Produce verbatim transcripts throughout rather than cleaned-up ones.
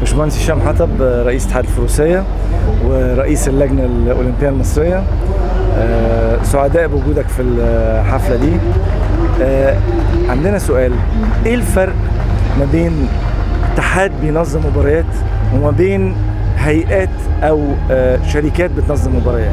باشمهندس هشام حطب، رئيس اتحاد الفروسية ورئيس اللجنة الأولمبية المصرية. سعداء بوجودك في الحفلة دي. عندنا سؤال، ايه الفرق ما بين اتحاد بينظم مباريات وما بين هيئات او شركات بتنظم مباريات؟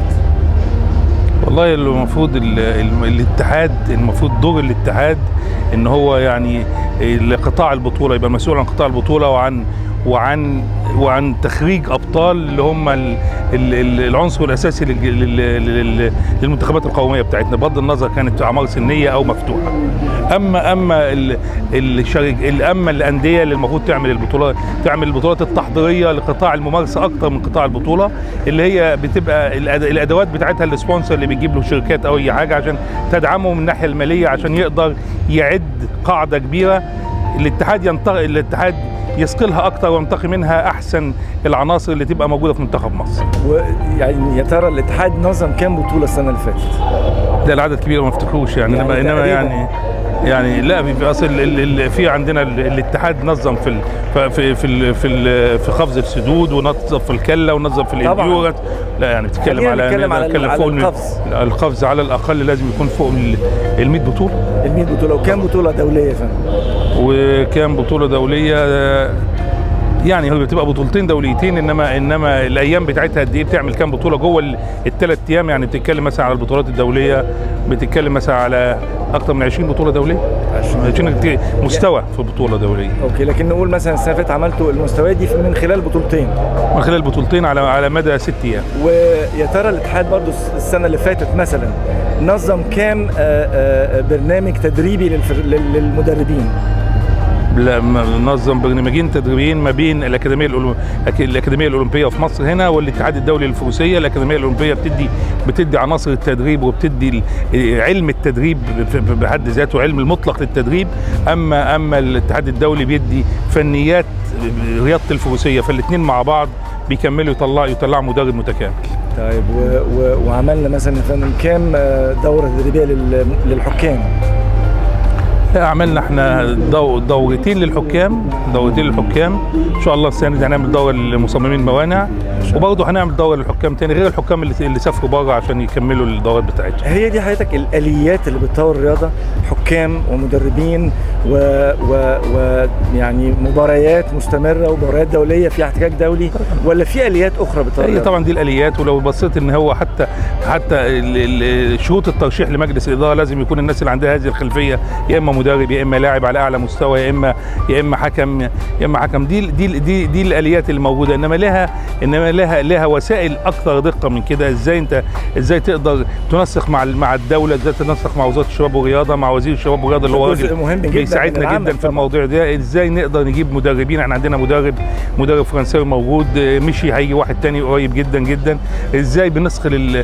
والله المفروض الاتحاد، المفروض دور الاتحاد ان هو يعني لقطاع البطوله، يبقى مسؤول عن قطاع البطوله وعن وعن وعن تخريج ابطال اللي هم العنصر الاساسي للمنتخبات القوميه بتاعتنا، بغض النظر كانت اعمار سنيه او مفتوحه. اما اما الشرك اما الانديه اللي المفروض تعمل البطولات تعمل البطولات التحضيريه لقطاع الممارسه اكتر من قطاع البطوله، اللي هي بتبقى الادوات بتاعتها السبونسر اللي بيجيب له شركات او اي حاجه عشان تدعمه من الناحيه الماليه، عشان يقدر يعد قاعده كبيره. الاتحاد ينتقل الاتحاد يسقلها اكتر وينتقي منها احسن العناصر اللي تبقى موجوده في منتخب مصر. ويعني يا ترى الاتحاد نظم كام بطوله السنه اللي فاتت؟ ده العدد كبير ما افتكروش يعني، يعني انما يعني يعني لا في اصل في عندنا الاتحاد نظم في في في في في قفز السدود، ونظم في الكله، ونظم في الانديورنس. لا يعني بتتكلم على نتكلم على, على فوق القفز. القفز على الاقل لازم يكون فوق ال مية بطوله. ال مية بطوله. وكام بطوله دوليه يا فندم؟ وكام بطوله دوليه يعني هو بتبقى بطولتين دوليتين، انما انما الايام بتاعتها قد ايه، بتعمل كام بطوله جوه الثلاث ايام. يعني بتتكلم مثلا على البطولات الدوليه، بتتكلم مثلا على اكثر من عشرين بطوله دوليه، عشرين مستوى في بطوله دوليه. اوكي، لكن نقول مثلا السنه اللي فاتت عملتوا المستويات دي من خلال بطولتين من خلال بطولتين على على مدى ست ايام. ويا ترى الاتحاد برضو السنه اللي فاتت مثلا نظم كام برنامج تدريبي للمدربين؟ لا، نظم برنامجين تدريبيين ما بين الاكاديميه الأولو... الاكاديميه الاولمبيه في مصر هنا والاتحاد الدولي للفروسيه. الاكاديميه الاولمبيه بتدي بتدي عناصر التدريب وبتدي علم التدريب بحد ذاته، علم المطلق للتدريب. اما اما الاتحاد الدولي بيدي فنيات رياضه الفروسيه، فالاثنين مع بعض بيكملوا يطلعوا يطلعوا مدرب متكامل. طيب و... و... وعملنا مثلا يا فندم كام دوره تدريبيه لل... للحكام؟ عملنا احنا دو دورتين للحكام دورتين للحكام ان شاء الله. السنه دي هنعمل دوره لمصممين موانع، وبرضه هنعمل دوره للحكام تاني غير الحكام اللي, اللي سافروا بره عشان يكملوا الدورات بتاعتهم. هي دي حضرتك الاليات اللي بتطور الرياضه، حكام ومدربين ويعني مباريات مستمره ومباريات دوليه في احتكاك دولي، ولا في اليات اخرى بتطور الرياضه؟ هي طبعا دي الاليات. ولو بصيت ان هو حتى حتى شروط الترشيح لمجلس الاداره لازم يكون الناس اللي عندها هذه الخلفيه، يا اما مدرب يا اما لاعب على اعلى مستوى يا اما يا اما حكم يا اما حكم. دي دي دي, دي الاليات اللي موجوده، انما لها انما لها لها وسائل اكثر دقه من كده. ازاي انت ازاي تقدر تنسق مع مع الدوله، ازاي تنسق مع وزاره الشباب والرياضه، مع وزير الشباب والرياضه اللي هو راجل بيساعدنا جدا في الموضوع ده. ازاي نقدر نجيب مدربين؟ احنا عندنا مدرب مدرب فرنساوي موجود، مشي هيجي واحد تاني قريب جدا جدا. ازاي بنسخل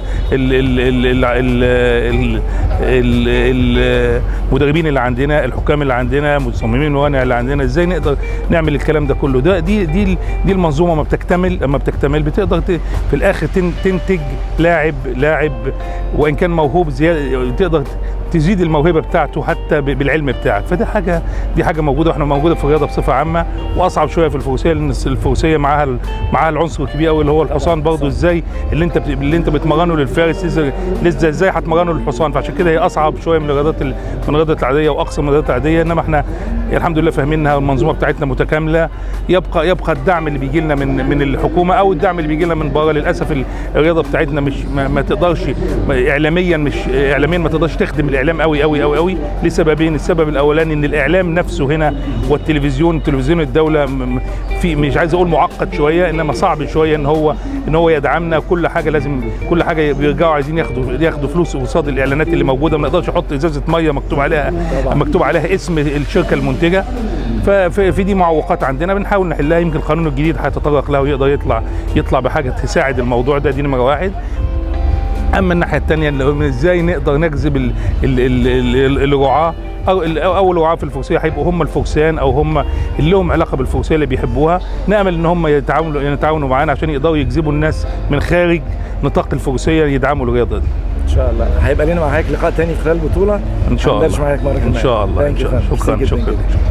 المدربين اللي عندنا، الحكام اللي عندنا، مصممين الموانع اللي عندنا، ازاي نقدر نعمل الكلام ده كله؟ ده دي دي دي المنظومه ما بتكتمل اما بتكتمل بتقدر في الاخر تنتج لاعب لاعب وان كان موهوب زياده، تقدر تزيد الموهبه بتاعته حتى بالعلم بتاعك. فدي حاجه دي حاجه موجوده، واحنا موجوده في الرياضه بصفه عامه، واصعب شويه في الفروسيه لان الفروسيه معاها معاها العنصر الكبير قوي اللي هو الحصان برضه. ازاي اللي انت اللي انت بتمرنه للفارس لسه ازاي هتمرنه للحصان؟ فعشان كده هي اصعب شويه من الرياضات من الرياضات العاديه واقصى من الرياضات العاديه. انما احنا الحمد لله فاهمينها، المنظومه بتاعتنا متكامله. يبقى يبقى الدعم اللي بيجي لنا من من الحكومه او الدعم اللي بيجي لنا من بره. للاسف الرياضه بتاعتنا مش ما, ما تقدرش اعلاميا مش اعلاميا ما تقدرش تخدم الاعلام قوي قوي قوي قوي لسببين. السبب الاولاني ان الاعلام نفسه هنا والتلفزيون تلفزيون الدوله في مش عايز اقول معقد شويه، انما صعب شويه ان هو ان هو يدعمنا. كل حاجه لازم كل حاجه بيرجعوا عايزين ياخدوا ياخدوا فلوس قصاد الاعلانات اللي موجوده. ما نقدرش نحط ازازه ميه مكتوب عليها مكتوب عليها اسم الشركه المنتجه. ففي دي معوقات عندنا بنحاول نحلها. يمكن القانون الجديد هيتطرق لها ويقدر يطلع يطلع بحاجه تساعد الموضوع ده. دي نمره واحد. اما الناحيه الثانيه اللي ازاي نقدر نجذب الرعاه او اول رعاه في الفروسيه هيبقوا هم الفرسان او هم اللي لهم علاقه بالفروسيه اللي بيحبوها. نامل ان هم يتعاونوا يتعاونوا معانا عشان يقدروا يجذبوا الناس من خارج نطاق الفروسيه يدعموا الرياضه دي. ان شاء الله هيبقى لنا معاك لقاء ثاني خلال البطوله. ان شاء الله ان شاء الله. شكرا شكرا.